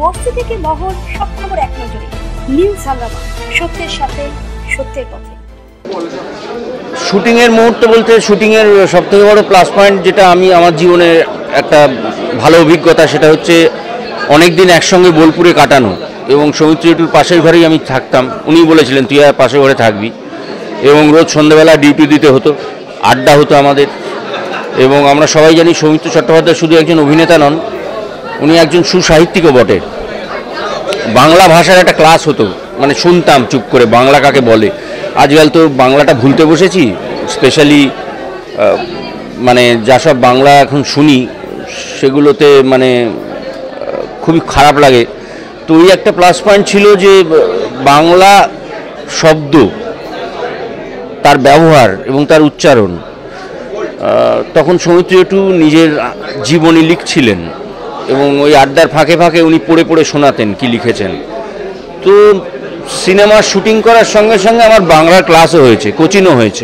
বস্তি থেকে মহল, সব খবর এক নজরে। নিউজ হাঙ্গামা, সত্যের সাথে সত্যের পথে। শুটিং এর মুহূর্ত বলতে শুটিং এর সবথেকে বড় প্লাস পয়েন্ট যেটা আমি আমার জীবনে একটা ভালো অভিজ্ঞতা, সেটা হচ্ছে অনেক দিন একসঙ্গে বোলপুরে কাটানো এবং সৌমিত্র এটুর পাশের ঘরেই আমি থাকতাম। উনি বলেছিলেন তুই আর পাশের ঘরে থাকবি, এবং রোজ সন্ধ্যাবেলা ডিউটি দিতে হতো, আড্ডা হতো আমাদের। এবং আমরা সবাই জানি সৌমিত্র চট্টোপাধ্যায় শুধু একজন অভিনেতা নন, উনি একজন সুসাহিত্যিকও বটে। বাংলা ভাষার একটা ক্লাস হতো, মানে শুনতাম চুপ করে বাংলা কাকে বলে। আজকাল তো বাংলাটা ভুলতে বসেছি, স্পেশালি মানে যা সব বাংলা এখন শুনি সেগুলোতে মানে খুবই খারাপ লাগে। তো ওই একটা প্লাস পয়েন্ট ছিল যে বাংলা শব্দ, তার ব্যবহার এবং তার উচ্চারণ, তখন সৌমিত্র একটু নিজের জীবনী লিখছিলেন এবং ওই আড্ডার ফাঁকে ফাঁকে উনি পড়ে পড়ে শোনাতেন কি লিখেছেন। তো সিনেমার শুটিং করার সঙ্গে সঙ্গে আমার বাংলার ক্লাসও হয়েছে, কোচিংও হয়েছে।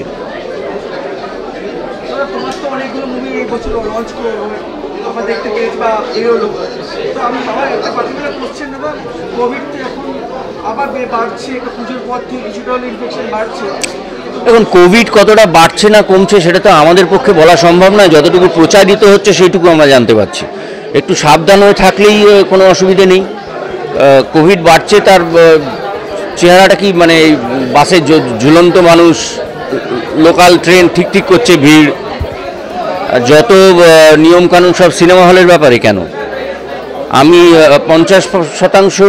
এখন কোভিড কতটা বাড়ছে না কমছে সেটা তো আমাদের পক্ষে বলা সম্ভব নয়, যতটুকু প্রচারিত হচ্ছে সেইটুকু আমরা জানতে পারছি। একটু সাবধান হয়ে থাকলেই কোনো অসুবিধে নেই। কোভিড বাড়ছে, তার চেহারাটা কি, মানে বাসে ঝুলন্ত মানুষ, লোকাল ট্রেন ঠিক ঠিক করছে, ভিড়, যত নিয়মকানুন সব সিনেমা হলের ব্যাপারে কেন। আমি 50%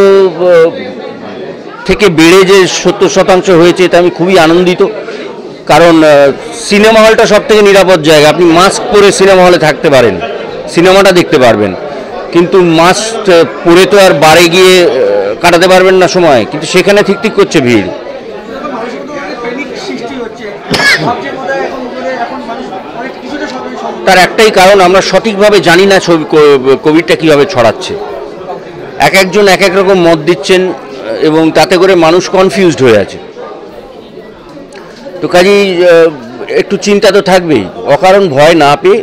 থেকে বেড়ে যে 70% হয়েছে এটা আমি খুবই আনন্দিত, কারণ সিনেমা হলটা সব থেকে নিরাপদ জায়গা। আপনি মাস্ক পরে সিনেমা হলে থাকতে পারেন, সিনেমাটা দেখতে পারবেন, কিন্তু মাস্ক পরে তো আর বারে গিয়ে কাটাতে পারবেন না সময়, কিন্তু সেখানে ঠিক ঠিক করছে ভিড়। তার একটাই কারণ, আমরা সঠিকভাবে জানি না কোভিডটা কীভাবে ছড়াচ্ছে। এক একজন এক এক রকম মত দিচ্ছেন এবং তাতে করে মানুষ কনফিউজড হয়ে আছে। তো কাজেই একটু চিন্তা তো থাকবেই। অকারণ ভয় না পেয়ে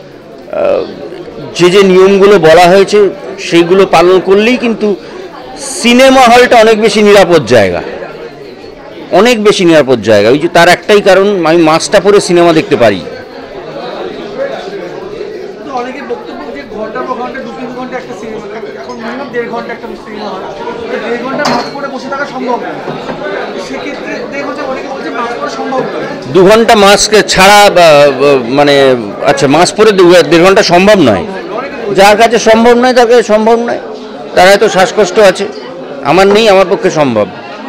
যে যে নিয়মগুলো বলা হয়েছে সেইগুলো পালন করলেই কিন্তু সিনেমা হলটা অনেক বেশি নিরাপদ জায়গা, অনেক বেশি নিরাপদ জায়গা। ওই যে তার একটাই কারণ, আমি মাস্কটা পরে সিনেমা দেখতে পারি। দু ঘন্টা মাস্ক ছাড়া মানে আচ্ছা মাস্ক পরে 1.5 ঘন্টা সম্ভব নয়। যার কাছে সম্ভব নয় তার কাছে সম্ভব নয়, তার হয়তো শ্বাসকষ্ট আছে, আমার নেই, আমার পক্ষে সম্ভব।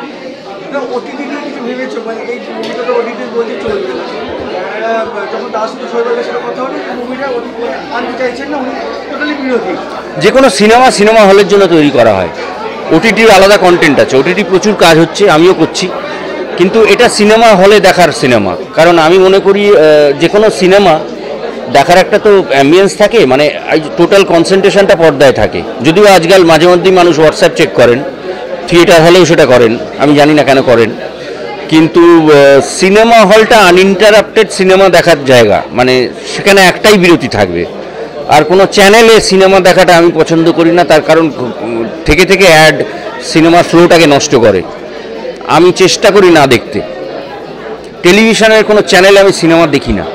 যে কোনো সিনেমা হলের জন্য তৈরি করা হয়, ওটিটির আলাদা কন্টেন্ট আছে, ওটিটি প্রচুর কাজ হচ্ছে, আমিও করছি, কিন্তু এটা সিনেমা হলে দেখার সিনেমা। কারণ আমি মনে করি যে কোনো সিনেমা দেখার একটা তো অ্যাম্বিয়েন্স থাকে, মানে টোটাল কনসেন্ট্রেশনটা পর্দায় থাকে। যদিও আজকাল মাঝে মধ্যেই মানুষ হোয়াটসঅ্যাপ চেক করেন, থিয়েটার হলেও সেটা করেন, আমি জানি না কেন করেন, কিন্তু সিনেমা হলটা আনইন্টারাপ্টেড সিনেমা দেখার জায়গা, মানে সেখানে একটাই বিরতি থাকবে। আর কোনো চ্যানেলে সিনেমা দেখাটা আমি পছন্দ করি না, তার কারণ থেকে থেকে অ্যাড সিনেমার ফ্লোটাকে নষ্ট করে। আমি চেষ্টা করি না দেখতে, টেলিভিশনের কোনো চ্যানেলে আমি সিনেমা দেখি না।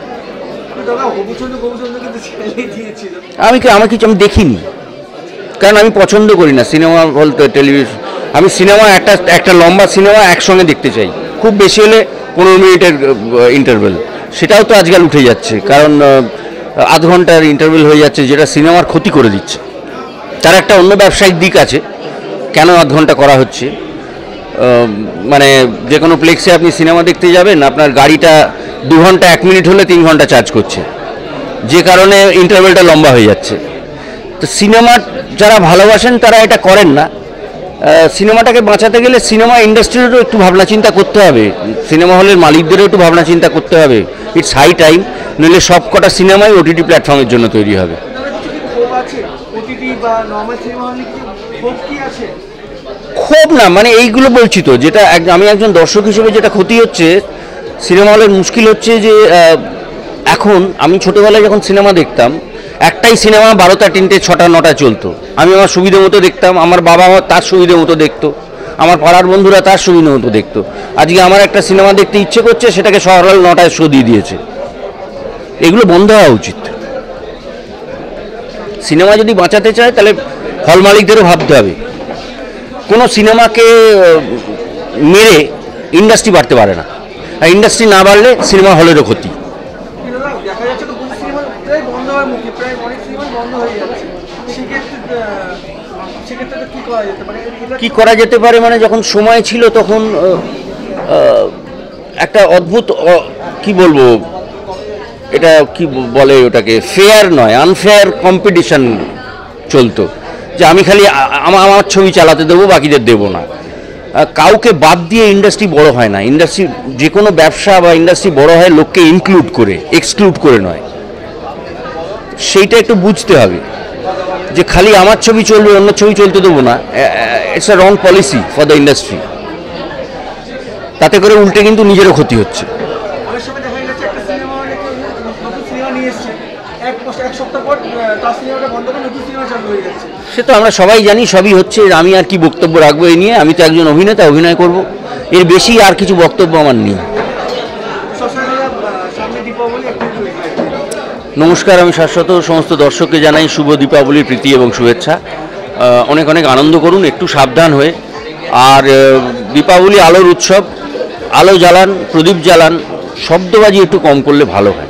আমি দেখিনি, কারণ আমি পছন্দ করি না সিনেমা বলতে টেলিভিশন। আমি সিনেমা একটা লম্বা সিনেমা একসঙ্গে দেখতে চাই, খুব বেশি হলে 15 মিনিটের ইন্টারভেল, সেটাও তো আজকাল উঠে যাচ্ছে, কারণ আধ ঘন্টার ইন্টারভেল হয়ে যাচ্ছে, যেটা সিনেমার ক্ষতি করে দিচ্ছে। তার একটা অন্য ব্যবসায়িক দিক আছে, কেন আধ ঘন্টা করা হচ্ছে। মানে যে কোনো প্লেক্সে আপনি সিনেমা দেখতে যাবেন, আপনার গাড়িটা 2 ঘন্টা 1 মিনিট হলে 3 ঘন্টা চার্জ করছে, যে কারণে ইন্টারভেলটা লম্বা হয়ে যাচ্ছে। তো সিনেমা যারা ভালোবাসেন তারা এটা করেন না। সিনেমাটাকে বাঁচাতে গেলে সিনেমা ইন্ডাস্ট্রিরও একটু ভাবনা চিন্তা করতে হবে, সিনেমা হলের মালিকদেরও একটু ভাবনা চিন্তা করতে হবে। ইটস হাই টাইম, নইলে সব কটা সিনেমাই ওটিটি প্ল্যাটফর্মের জন্য তৈরি হবে। ক্ষোভ না, মানে এইগুলো বলছি তো, যেটা আমি একজন দর্শক হিসেবে যেটা ক্ষতি হচ্ছে সিনেমা হলের, মুশকিল হচ্ছে যে এখন আমি ছোটোবেলায় যখন সিনেমা দেখতাম একটাই সিনেমা 12টা 3টে 6টা 9টা চলতো, আমি আমার সুবিধে মতো দেখতাম, আমার বাবা মা তার সুবিধে মতো দেখতো, আমার পাড়ার বন্ধুরা তার সুবিধে মতো দেখতো। আজকে আমার একটা সিনেমা দেখতে ইচ্ছে করছে, সেটাকে শহরলাল 9টায় শো দিয়ে দিয়েছে। এগুলো বন্ধ হওয়া উচিত। সিনেমা যদি বাঁচাতে চায় তাহলে হল মালিকদেরও ভাবতে হবে। কোনো সিনেমাকে মেরে ইন্ডাস্ট্রি বাড়তে পারে না, আর ইন্ডাস্ট্রি না বাড়লে সিনেমা হলেরও ক্ষতি। দেখা যাচ্ছে তো বহু সিনেমা প্রায় বন্ধ হওয়ার মুখে, প্রায় অনেক সিনেমা বন্ধ হয়ে যাচ্ছে। সেক্ষেত্রে কি করা যেতে পারে? কি করা যেতে পারে মানে, যখন সময় ছিল তখন একটা অদ্ভুত কি বলবো, এটা কি বলে ওটাকে, ফেয়ার নয়, আনফেয়ার কম্পিটিশন চলতো, যে আমি খালি আমার ছবি চালাতে দেবো, বাকিদের দেবো না। কাউকে বাদ দিয়ে ইন্ডাস্ট্রি বড় হয় না। ইন্ডাস্ট্রি, যে কোনো ব্যবসা বা ইন্ডাস্ট্রি বড় হয় লোককে ইনক্লুড করে, এক্সক্লুড করে নয়। সেইটা একটু বুঝতে হবে যে খালি আমার ছবি চলবে, অন্য ছবি চলতে দেবো না। It's a wrong policy for the industry. তাতে করে উল্টে কিন্তু নিজেরও ক্ষতি হচ্ছে। অনেক সময় দেখা যাচ্ছে একটা সিনেমা নতুন সিনেমা নিয়ে এসছে, এক সপ্তাহ পর তার সিনেমাটা বন্ধ করে নতুন সিনেমা চালু হয়ে যাচ্ছে। সে তো আমরা সবাই জানি, সবই হচ্ছে। আমি আর কি বক্তব্য রাখবো এই নিয়ে? আমি তো একজন অভিনেতা, অভিনয় করব, এর বেশি আর কিছু বক্তব্য আমার নেই। সামনে দীপাবলি একটু নমস্কার, আমি শাশ্বত সমস্ত দর্শককে জানাই শুভ দীপাবলির প্রীতি এবং শুভেচ্ছা। অনেক অনেক আনন্দ করুন, একটু সাবধান হয়ে। আর দীপাবলি আলোর উৎসব, আলো জ্বালান, প্রদীপ জ্বালান, শব্দবাজি একটু কম করলে ভালো হয়।